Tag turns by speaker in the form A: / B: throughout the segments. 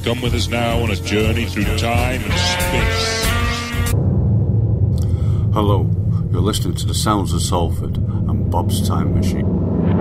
A: Come with us now on a journey through time and space.
B: Hello, you're listening to the sounds of Salford and Bob's Time Machine.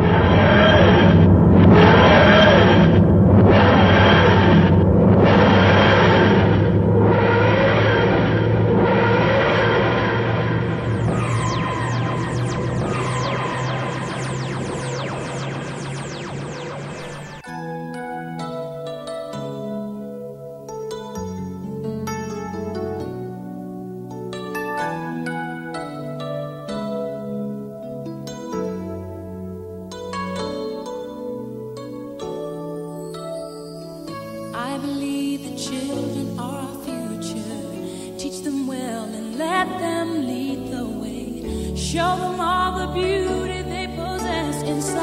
C: I believe the children are our future. Teach them well and let them lead the way. Show them all the beauty they possess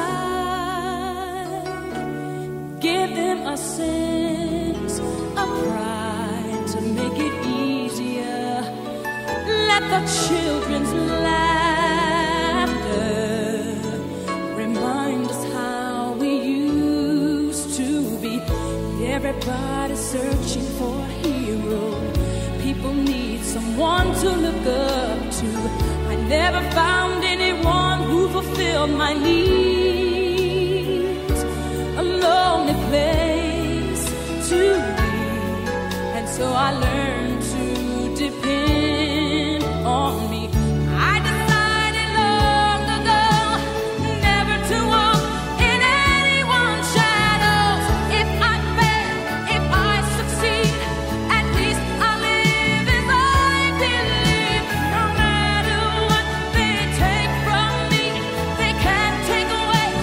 C: inside. Give them a sense of pride to make it easier. Let the children's laughter remind us how we used to be. Everybody's searching for a hero. People need someone to look up to. I never found anyone who fulfilled my needs. A lonely place to be. And so I learned to depend on me. I decided long ago never to walk in anyone's shadows. If I fail, if I succeed, at least I live as I believe. No matter what they take from me, they can't take away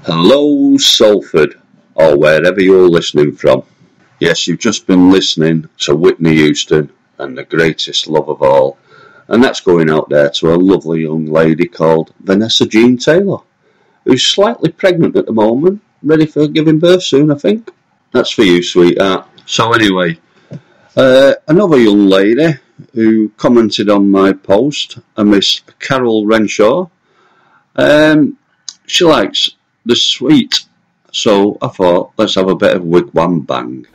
B: Hello, Salford, or wherever you're listening from. Yes, you've just been listening to Whitney Houston and The Greatest Love of All, and that's going out there to a lovely young lady called Vanessa Jean Taylor, who's slightly pregnant at the moment, ready for giving birth soon, I think. That's for you, sweetheart. So anyway, another young lady who commented on my post, a Miss Carol Renshaw, she likes the sweet, so I thought, let's have a bit of Wigwam Bang.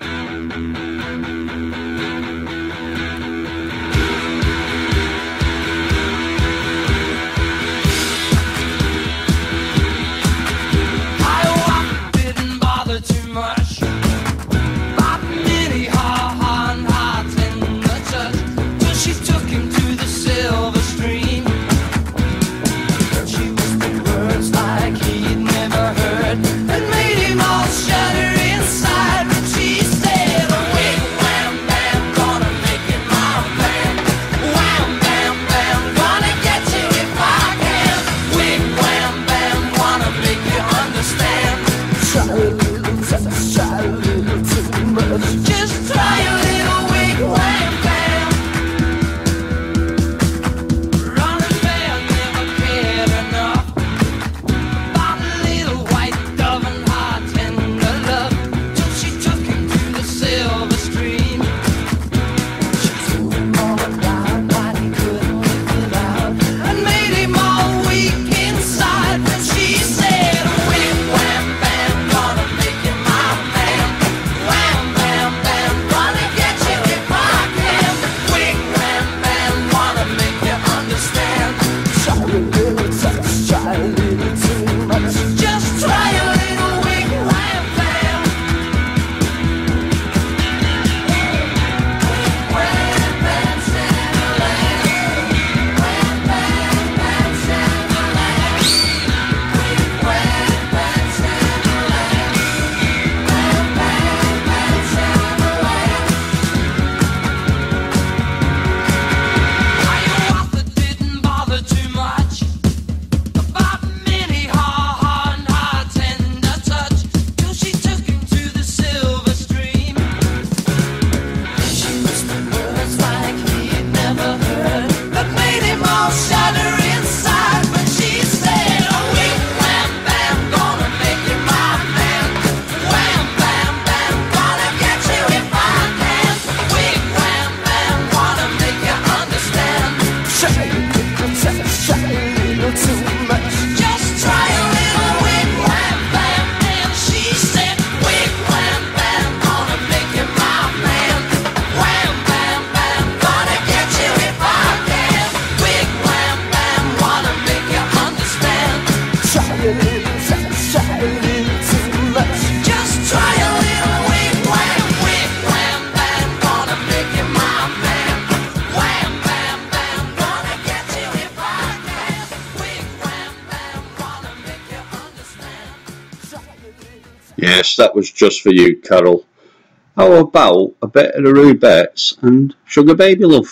B: Yes, that was just for you, Carol. How about a bit of the Rubettes and Sugar Baby Love?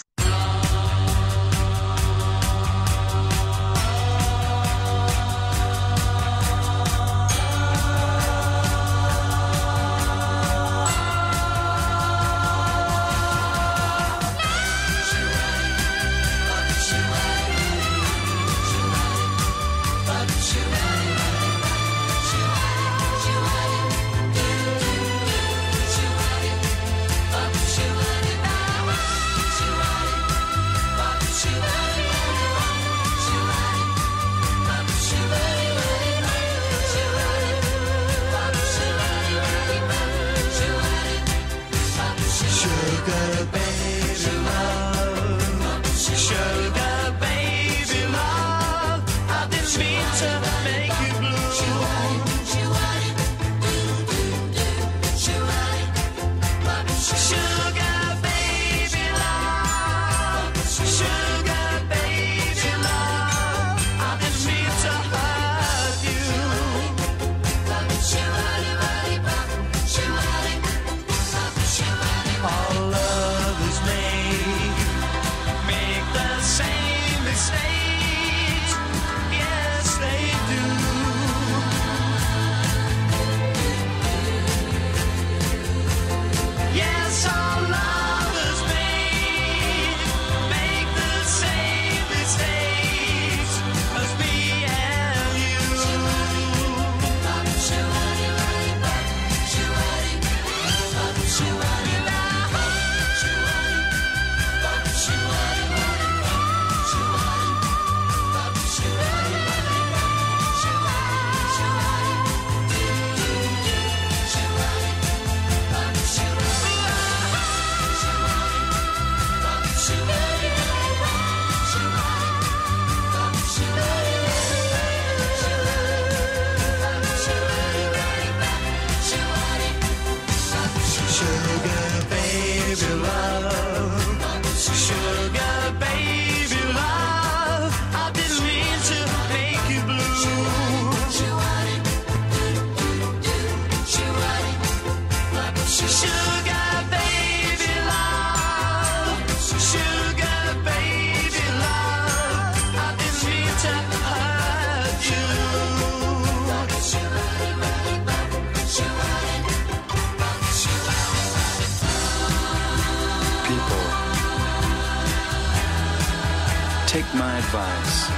D: take my advice.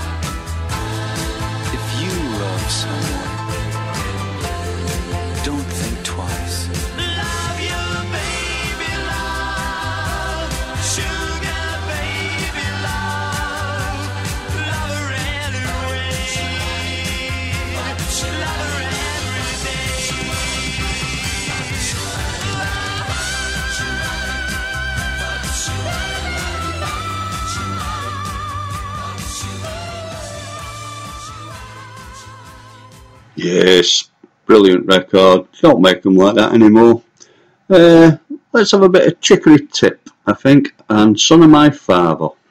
D: If you love someone, don't think twice. Love your baby, love. Sugar baby, love. Love her anyway. Love her every day.
B: Yes, brilliant record. Don't make them like that anymore. Let's have a bit of Chicory Tip, I think, and Son of My Father.